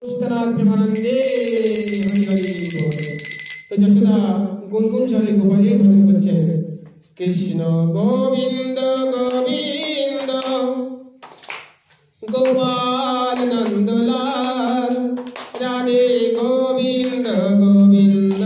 प्रेमानंदे हरि हरि बोल। तो जशोदा गुनगुन झाली गोपाल ये म्हणून बच्चे कृष्ण गोविंद गोविंद गोपाल नंदलाल राधे गोविंद गोविंद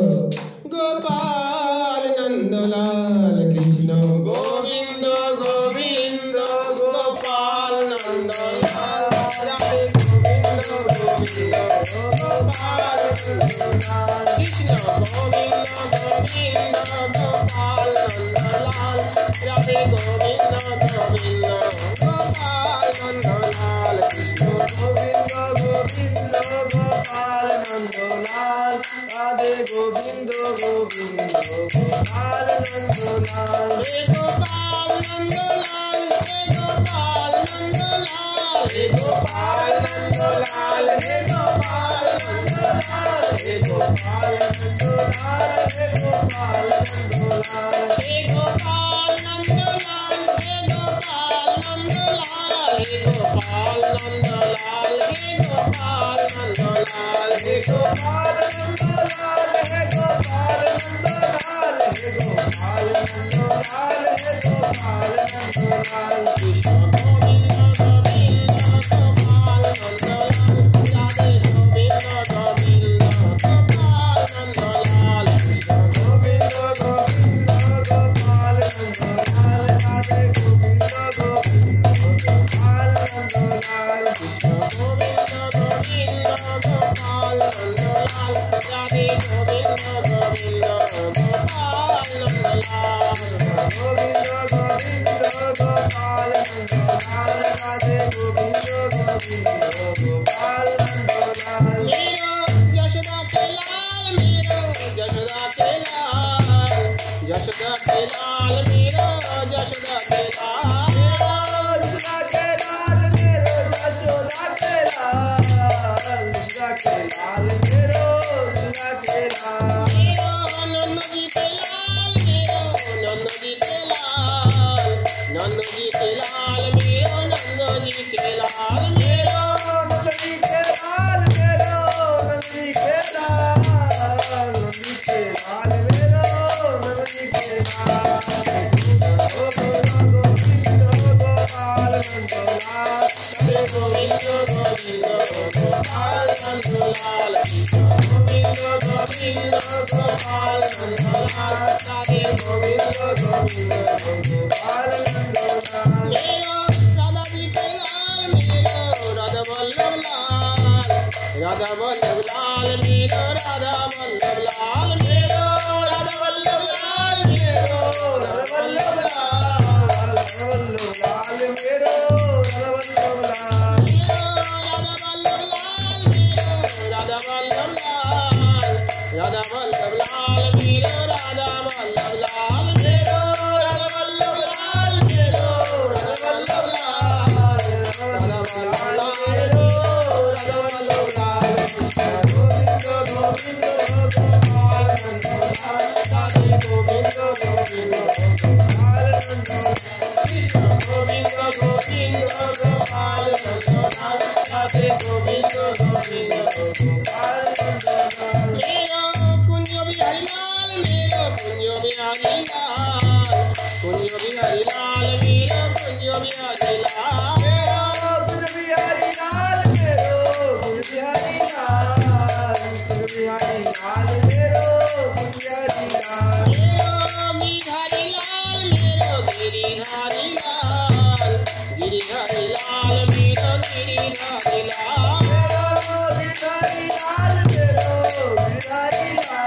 गोपाल नंदलाल कृष्ण गोविंद गोविंद गोपाल नंदलाल राधे गोविंद गोविंद गोपाल नंदलाल कृष्ण गोविंद गोविंद गोपाल नंदलाल राधे गोविंद गोविंद गोपाल नंदलाल कृष्ण गोविंद गोविंद गोपाल नंदलाल राधे गोविंद गोविंद गोपाल नंदलाल हे गोपाल नंदलाल हे गोपाल नंदलाल हे गोपाल नंदलाल हे गोपाल नंदलाल हे गोपाल नंदलाल हे गोपाल नंदलाल हे गोपाल नंदलाल हे गोपाल नंदलाल हे गोपाल नंदलाल हे गोपाल नंदलाल हे गोपाल नंदलाल हे गोपाल नंदलाल हे गोपाल नंदलाल हे गोपाल नंदलाल कृष्ण गोविंद गोविंद गोपाल नंदलाल राधे गोविंद गोविंद गोपाल नंदलाल कृष्ण गोविंद गोविंद गोपाल नंदलाल राधे गोविंद गोविंद गोपाल नंदलाल कृष्ण गोविंद गोविंद गोपाल नंदलाल राधे गोविंद गोविंद गोपाल नंदलाल गोविंद गोविंद गोपाल नंदलाल राधे गोविंद गोविंद गोपाल नंदलाल मेरो यशोदा के लाल मेरो यशोदा के लाल यशोदा के लाल मेरो यशोदा के लाल यशोदा के लाल मेरो यशोदा के लाल यशोदा के लाल मेरो यशोदा के लाल मेरो नंद जी के लाल मेरो नंद जी के लाल नंद जी के लाल मेरो नंद जी के लाल मेरो नंद जी के लाल मेरो नंद जी के लाल नंद जी के लाल मेरो नंद जी के लाल गोविंद गोपाल नंदलाल राधे गोविंद गोविंद गोपाल नंदलाल कृष्ण गोविंद गोविंद गोपाल नंदलाल राधे गोविंद गोविंद गोपाल नंदलाल मेरो राधा जी के लाल मेरो राधा वल्लभ लाल राधा वल्लभ लाल मेरो राधा वल्लभ लाल मेरो राधा वल्लभ लाल मेरो राधा वल्लभ लाल वल्लभ लाल मेरो राधा वल्लभ लाल मेरो राधा वल्लभ लाल मेरो राधा वल्लभ लाल राधा वल्लभ लाल मेरो राधा वल्लभ लाल मेरो राधा वल्लभ लाल मेरो राधा वल्लभ लाल राधा वल्लभ लाल मेरो राधा वल्लभ लाल गोविंद गोविंद गोपाल नंदलाल राधे गोविंद गोविंद गोपाल नंदलाल कृष्ण गोविंद गोविंद गोपाल नंदलाल राधे गोविंद गोविंद गोपाल नंदलाल मेरो कुंज बिहारी लाल मेरो कुंज बिहारी लाल कुंज बिहारी लाल मेरो कुंज बिहारी लाल मेरो कुंज बिहारी लाल मेरो कुंज बिहारी लाल कुंज बिहारी लाल मेरो कुंज बिहारी लाल मेरो गिरधारी लाल मेरो गिरधारी लाल गिरधारी लाल मेरो गिरधारी लाल मेरो गिरधारी लाल मेरो गिरधारी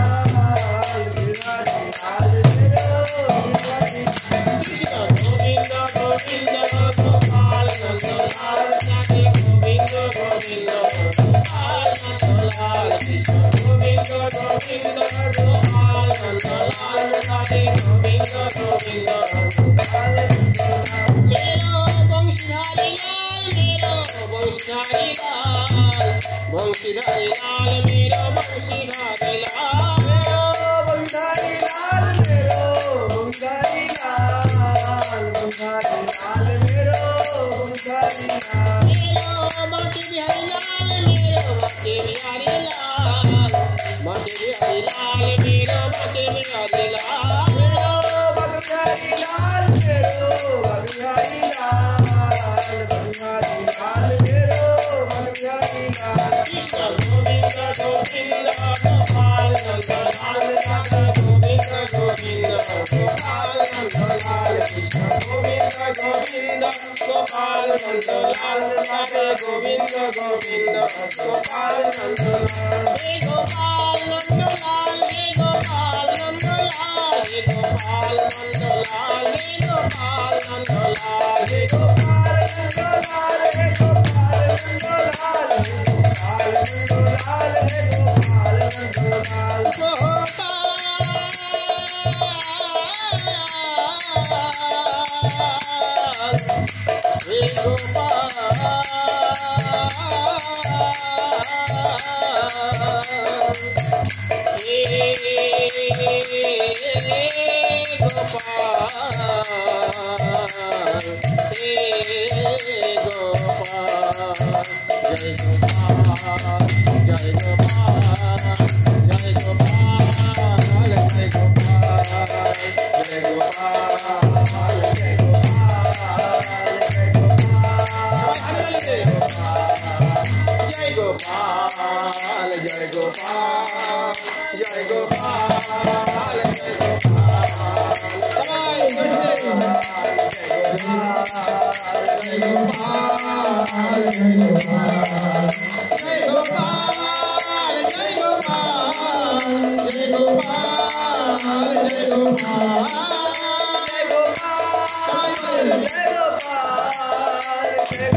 लाल गिरधारी लाल मेरो गिरधारी कृष्ण गोविंद गोविंद गोपाल नंदलाल राधे गोविंद गोविंद गोपाल नंदलाल कृष्ण गोविंद गोविंद गोपाल नंदलाल राधे गोविंद गोविंद गोपाल नंदलाल मेरो वंशीधारी लाल मेरो वंशीधारी लाल वंशीधारी लाल मेरो वंशीधारी लाल मेरो वंशीधारी लाल मेरो वंशीधारी लाल वंशीधारी लाल मेरो वंशीधारी लाल मेरो बांके बिहारी लाल मेरो बाके बिहारी लाल, बाके बिहारी लाल मेरो बाके बिहारी लाल, मेरो बाके बिहारी लाल, मेरो बाके बिहारी लाल, बिहारी लाल मेरो बाके बिहारी लाल। कृष्ण गोविंद गोविंद गोपाल नंदलाल, राधा गोविंद गोविंद गोपाल नंदलाल, कृष्ण गोविंद गोविंद गोपाल नंदलाल, राधे गोविंद गोविंद गोपाल नंदलाल। हे गोपाल नंदलाल, हे गोपाल नंदलाल, हे गोपाल नंदलाल, हे गोपाल नंदलाल, हे गोपाल नंदलाल, हे गोपाल नंदलाल, हे गोपाल नंदलाल, हे गोपाल नंदलाल। हे गोपाल, जय गोपाल, जय गोपाल, जय गोपाल, जय गोपाल, जय गोपाल, जय गोपाल, जय गोपाल, जय गोपाल, जय गोपाल, जय गोपाल, जय गोपाल, जय गोपाल, जय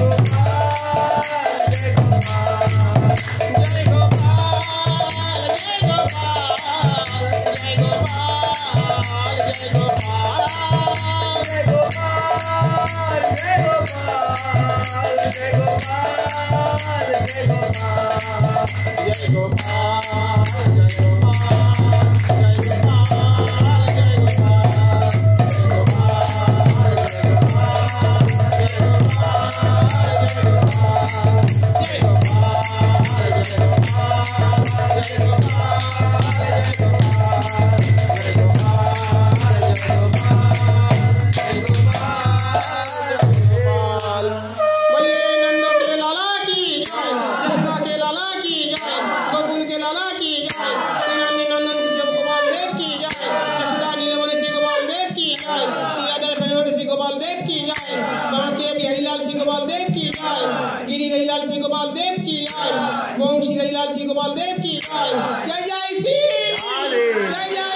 गिरिधरी लाल सिंह गोपाल देव की जय, वंशी हरिलाल सिंह गोपाल देव की जय। जय जय श्री, जय जय